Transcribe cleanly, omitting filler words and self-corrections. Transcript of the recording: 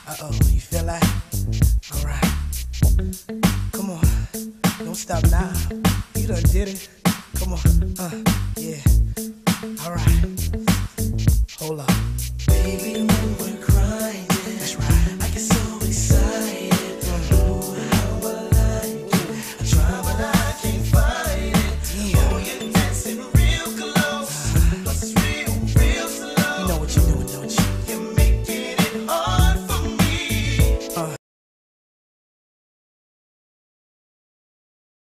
Uh-oh, you feel that? Alright. Come on. Don't stop now. You done did it. Come on. Yeah. Alright.